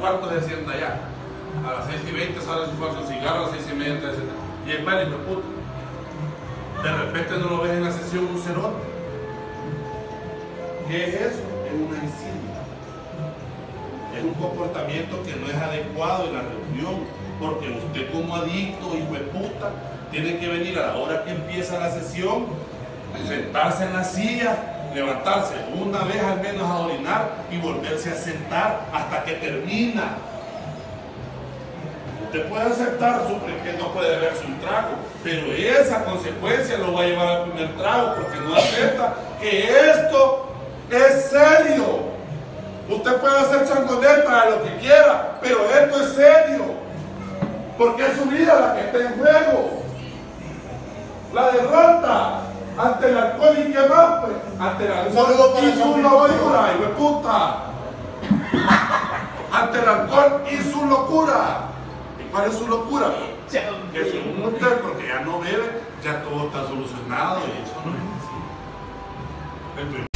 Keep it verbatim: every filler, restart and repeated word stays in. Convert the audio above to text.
cuarto se sienta allá. A las seis y veinte sale su falso cigarro, a las seis y media entra. Y el padre dice, puta. De repente no lo ves en la sesión un cerote. ¿Qué es eso? Es una insignia. Es un comportamiento que no es adecuado en la reunión, porque usted como adicto, hijo de puta, tiene que venir a la hora que empieza la sesión, sentarse en la silla, levantarse una vez al menos a orinar y volverse a sentar hasta que termina. Usted puede aceptar su que no puede beberse un trago, pero esa consecuencia lo va a llevar al primer trago porque no acepta que esto es serio. Usted puede hacer changoneta, lo que quiera, pero esto es serio, porque es su vida la que está en juego. La derrota ante el alcohol y qué más, pues, ante el alcohol y su locura, hijo de puta. Ante el alcohol y su locura. ¿Y cuál es su locura? Que según usted, porque ya no bebe, ya todo está solucionado y eso no es así.